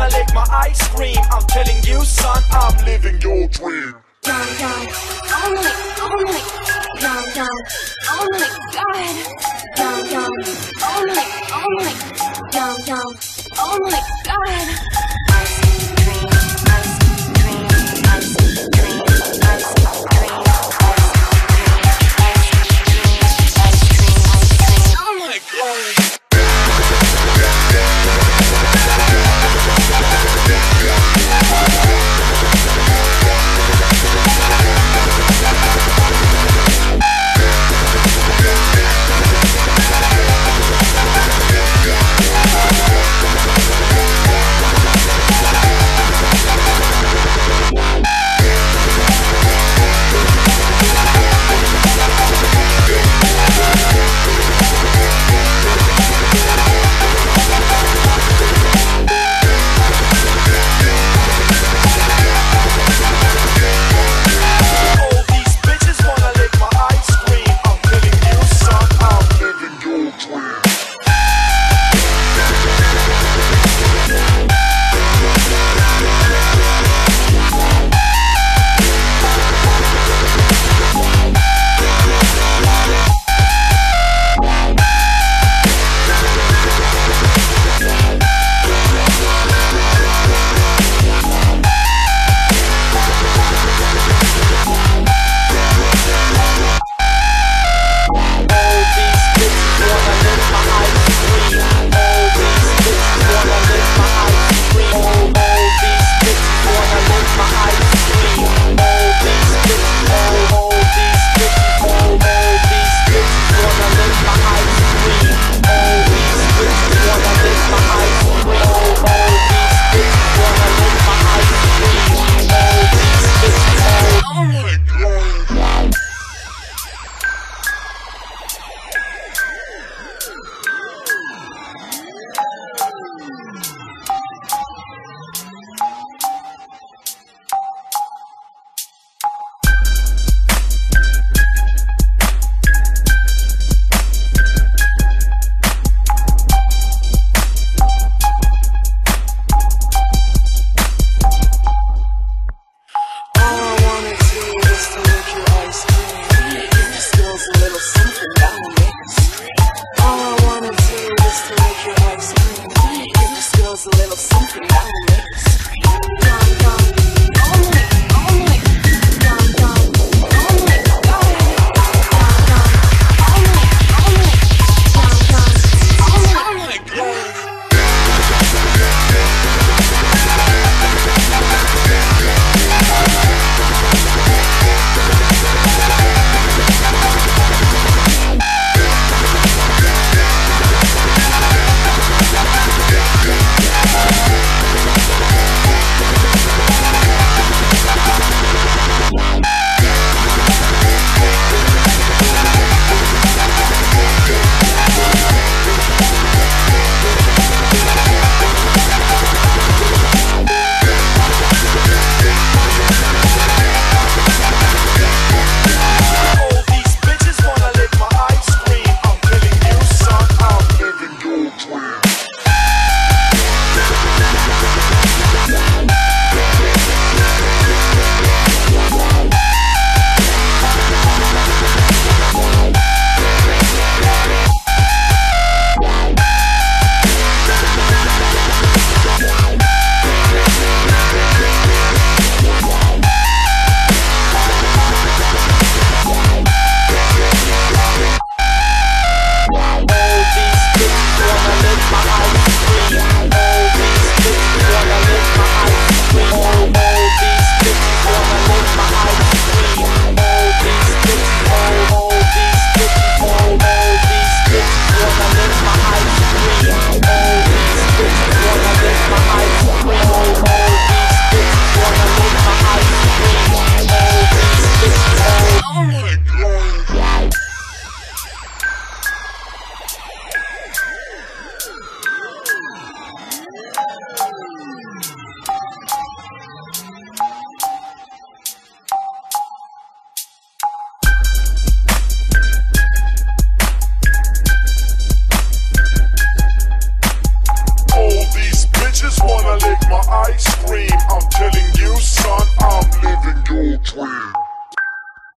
I lick my ice cream. I'm telling you, son, I'm living your dream. Yum yum, oh my yum yum, oh my god. Yum yum, oh my yum yum, oh my god. Ice cream, ice cream, ice cream, ice cream, ice cream, oh my god. wanna lick my ice cream. I'm telling you, son, I'm living your dream.